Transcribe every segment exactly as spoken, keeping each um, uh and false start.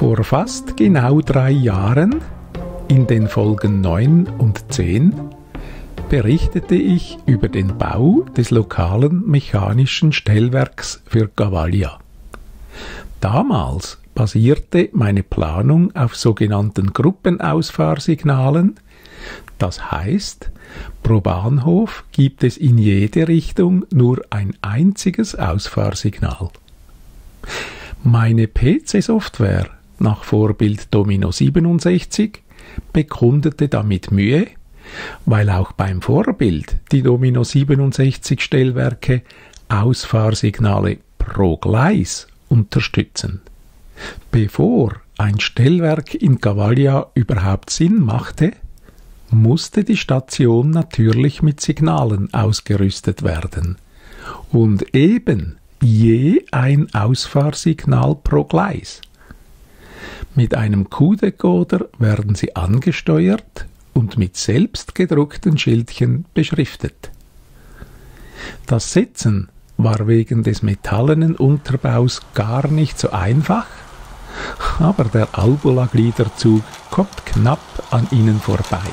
Vor fast genau drei Jahren, in den Folgen neun und zehn, berichtete ich über den Bau des lokalen mechanischen Stellwerks für Gavalia. Damals basierte meine Planung auf sogenannten Gruppenausfahrsignalen. Das heißt, pro Bahnhof gibt es in jede Richtung nur ein einziges Ausfahrsignal. Meine P C-Software nach Vorbild Domino siebenundsechzig bekundete damit Mühe, weil auch beim Vorbild die Domino siebenundsechzig Stellwerke Ausfahrsignale pro Gleis unterstützen. Bevor ein Stellwerk in Gavalia überhaupt Sinn machte, musste die Station natürlich mit Signalen ausgerüstet werden und eben je ein Ausfahrsignal pro Gleis. Mit einem Q-Decoder werden sie angesteuert und mit selbst gedruckten Schildchen beschriftet. Das Setzen war wegen des metallenen Unterbaus gar nicht so einfach, aber der Albula-Gliederzug kommt knapp an ihnen vorbei.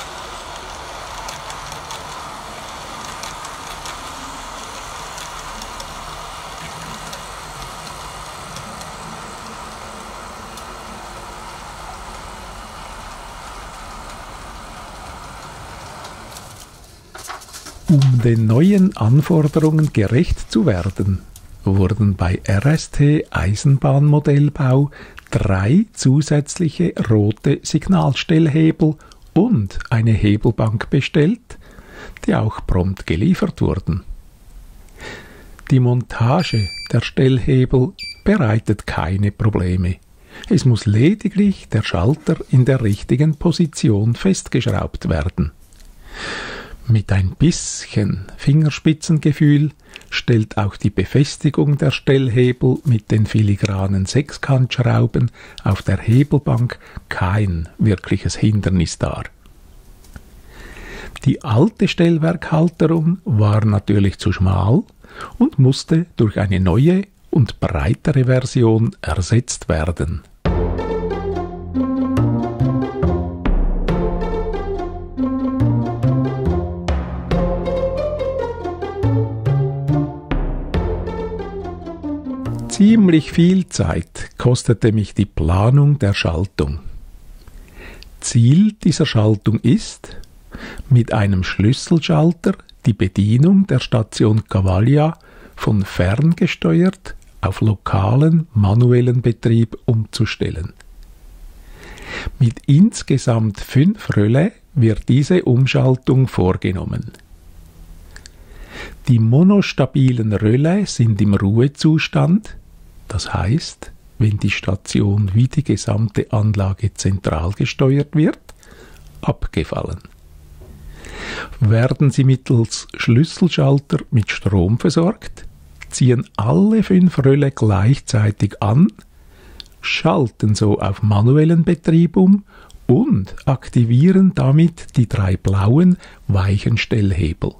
Um den neuen Anforderungen gerecht zu werden, wurden bei R S T Eisenbahnmodellbau drei zusätzliche rote Signalstellhebel und eine Hebelbank bestellt, die auch prompt geliefert wurden. Die Montage der Stellhebel bereitet keine Probleme. Es muss lediglich der Schalter in der richtigen Position festgeschraubt werden. Mit ein bisschen Fingerspitzengefühl stellt auch die Befestigung der Stellhebel mit den filigranen Sechskantschrauben auf der Hebelbank kein wirkliches Hindernis dar. Die alte Stellwerkhalterung war natürlich zu schmal und musste durch eine neue und breitere Version ersetzt werden. Ziemlich viel Zeit kostete mich die Planung der Schaltung. Ziel dieser Schaltung ist, mit einem Schlüsselschalter die Bedienung der Station Gavalia von ferngesteuert auf lokalen manuellen Betrieb umzustellen. Mit insgesamt fünf Relais wird diese Umschaltung vorgenommen. Die monostabilen Relais sind im Ruhezustand, das heißt, wenn die Station wie die gesamte Anlage zentral gesteuert wird, abgefallen. Werden sie mittels Schlüsselschalter mit Strom versorgt, ziehen alle fünf Relais gleichzeitig an, schalten so auf manuellen Betrieb um und aktivieren damit die drei blauen weichen Stellhebel.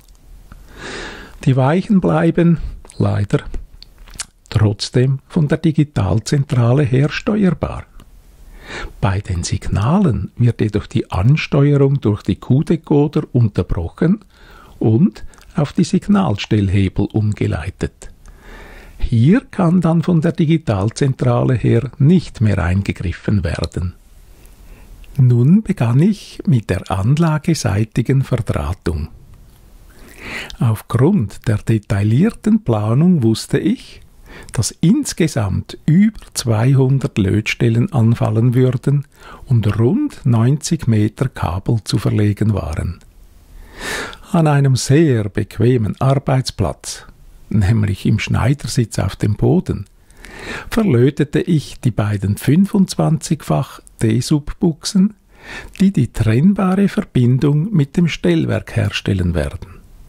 Die weichen bleiben, leider, trotzdem von der Digitalzentrale her steuerbar. Bei den Signalen wird jedoch die Ansteuerung durch die Q-Decoder unterbrochen und auf die Signalstellhebel umgeleitet. Hier kann dann von der Digitalzentrale her nicht mehr eingegriffen werden. Nun begann ich mit der anlageseitigen Verdrahtung. Aufgrund der detaillierten Planung wusste ich, dass insgesamt über zweihundert Lötstellen anfallen würden und rund neunzig Meter Kabel zu verlegen waren. An einem sehr bequemen Arbeitsplatz, nämlich im Schneidersitz auf dem Boden, verlötete ich die beiden fünfundzwanzigfach D-Sub-Buchsen, die die trennbare Verbindung mit dem Stellwerk herstellen werden.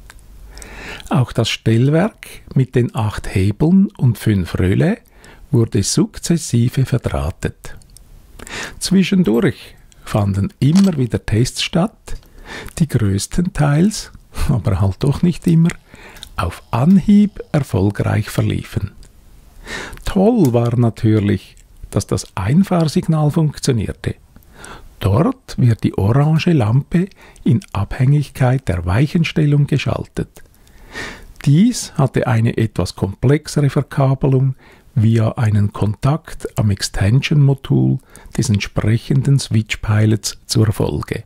Auch das Stellwerk mit den acht Hebeln und fünf Relais wurde sukzessive verdrahtet. Zwischendurch fanden immer wieder Tests statt, die größtenteils, aber halt doch nicht immer, auf Anhieb erfolgreich verliefen. Toll war natürlich, dass das Einfahrsignal funktionierte. Dort wird die orange Lampe in Abhängigkeit der Weichenstellung geschaltet. Dies hatte eine etwas komplexere Verkabelung via einen Kontakt am Extension-Modul des entsprechenden Switch-Pilots zur Folge.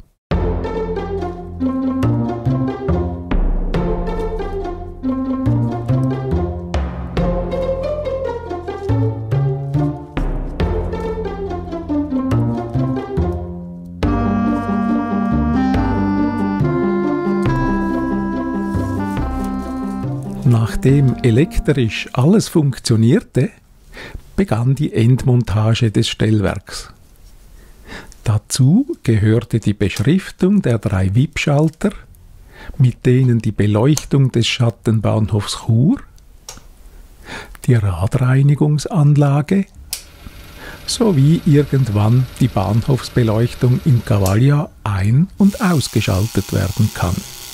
Nachdem elektrisch alles funktionierte, begann die Endmontage des Stellwerks. Dazu gehörte die Beschriftung der drei W I P-Schalter, mit denen die Beleuchtung des Schattenbahnhofs Chur, die Radreinigungsanlage sowie irgendwann die Bahnhofsbeleuchtung in Cavaglia ein- und ausgeschaltet werden kann.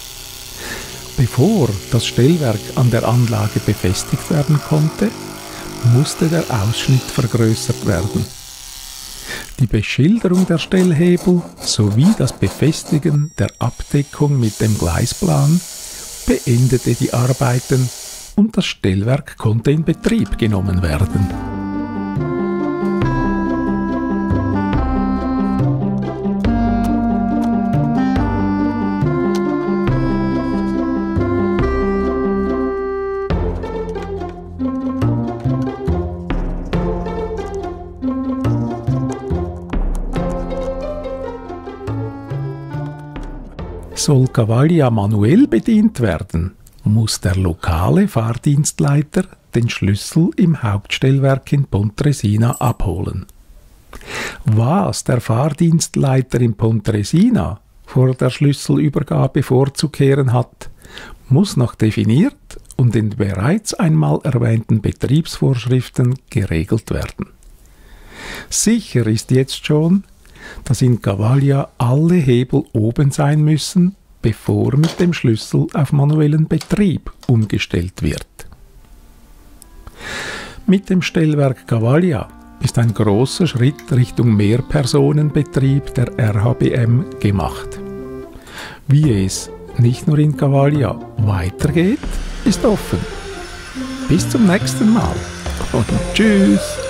Bevor das Stellwerk an der Anlage befestigt werden konnte, musste der Ausschnitt vergrößert werden. Die Beschilderung der Stellhebel sowie das Befestigen der Abdeckung mit dem Gleisplan beendete die Arbeiten und das Stellwerk konnte in Betrieb genommen werden. Soll Cavaglia manuell bedient werden, muss der lokale Fahrdienstleiter den Schlüssel im Hauptstellwerk in Pontresina abholen. Was der Fahrdienstleiter in Pontresina vor der Schlüsselübergabe vorzukehren hat, muss noch definiert und in bereits einmal erwähnten Betriebsvorschriften geregelt werden. Sicher ist jetzt schon, dass in Cavaglia alle Hebel oben sein müssen, bevor mit dem Schlüssel auf manuellen Betrieb umgestellt wird. Mit dem Stellwerk Cavaglia ist ein großer Schritt Richtung Mehrpersonenbetrieb der R H B M gemacht. Wie es nicht nur in Cavaglia weitergeht, ist offen. Bis zum nächsten Mal und tschüss!